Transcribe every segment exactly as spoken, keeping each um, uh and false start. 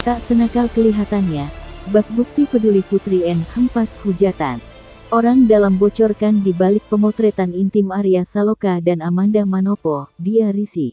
Tak senakal kelihatannya, bak bukti peduli Putri N hempas hujatan. Orang dalam bocorkan di balik pemotretan intim Arya Saloka dan Amanda Manopo, dia risih.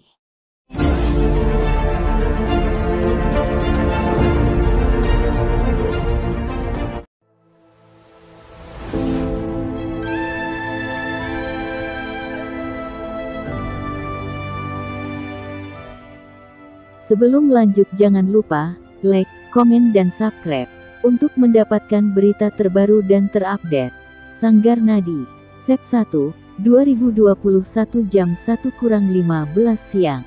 Sebelum lanjut jangan lupa, like, komen dan subscribe, untuk mendapatkan berita terbaru dan terupdate. Sanggar Nadi, Sep satu, dua ribu dua puluh satu jam satu kurang lima belas siang.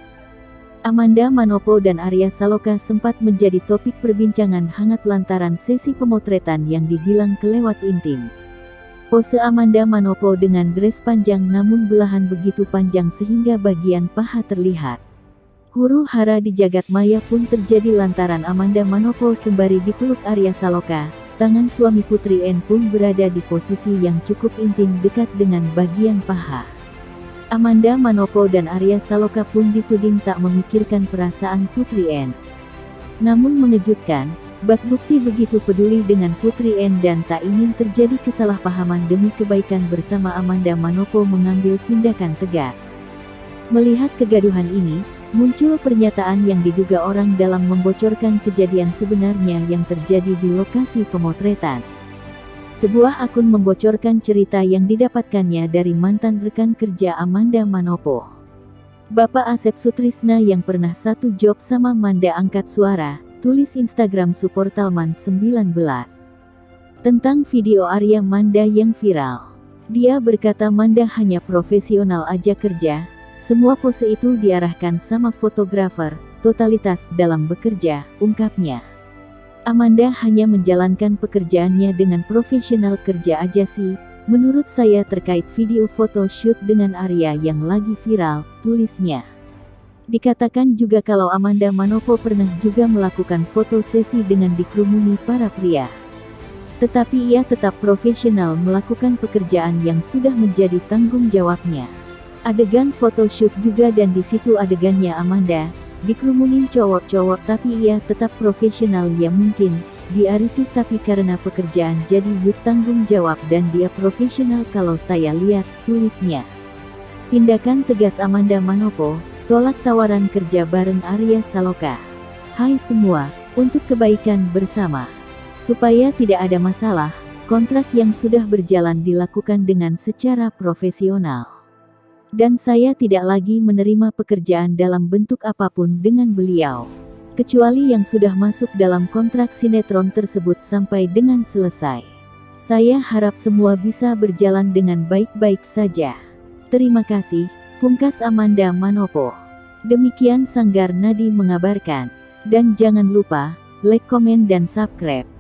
Amanda Manopo dan Arya Saloka sempat menjadi topik perbincangan hangat lantaran sesi pemotretan yang dibilang kelewat intim. Pose Amanda Manopo dengan dress panjang namun belahan begitu panjang sehingga bagian paha terlihat. Huru hara di jagat maya pun terjadi lantaran Amanda Manopo sembari dipeluk Arya Saloka. Tangan suami Putri N pun berada di posisi yang cukup intim dekat dengan bagian paha. Amanda Manopo dan Arya Saloka pun dituding tak memikirkan perasaan Putri N. Namun mengejutkan, bak bukti begitu peduli dengan Putri N dan tak ingin terjadi kesalahpahaman demi kebaikan bersama Amanda Manopo mengambil tindakan tegas. Melihat kegaduhan ini, muncul pernyataan yang diduga orang dalam membocorkan kejadian sebenarnya yang terjadi di lokasi pemotretan. Sebuah akun membocorkan cerita yang didapatkannya dari mantan rekan kerja Amanda Manopo. Bapak Asep Sutrisna yang pernah satu job sama Manda angkat suara, tulis Instagram Supportalman sembilan belas. Tentang video Arya Manda yang viral. Dia berkata Manda hanya profesional aja kerja. Semua pose itu diarahkan sama fotografer, totalitas dalam bekerja, ungkapnya. Amanda hanya menjalankan pekerjaannya dengan profesional kerja aja sih, menurut saya terkait video foto shoot dengan Arya yang lagi viral, tulisnya. Dikatakan juga kalau Amanda Manopo pernah juga melakukan foto sesi dengan dikerumuni para pria. Tetapi ia tetap profesional melakukan pekerjaan yang sudah menjadi tanggung jawabnya. Adegan photoshoot juga dan di situ adegannya Amanda dikerumunin cowok-cowok tapi ia tetap profesional ya mungkin dia risih tapi karena pekerjaan jadi yuk tanggung jawab dan dia profesional kalau saya lihat, tulisnya. Tindakan tegas Amanda Manopo, tolak tawaran kerja bareng Arya Saloka. Hai semua, untuk kebaikan bersama. Supaya tidak ada masalah, kontrak yang sudah berjalan dilakukan dengan secara profesional. Dan saya tidak lagi menerima pekerjaan dalam bentuk apapun dengan beliau. Kecuali yang sudah masuk dalam kontrak sinetron tersebut sampai dengan selesai. Saya harap semua bisa berjalan dengan baik-baik saja. Terima kasih, pungkas Amanda Manopo. Demikian Sanggar Nadi mengabarkan. Dan jangan lupa, like, komen dan subscribe.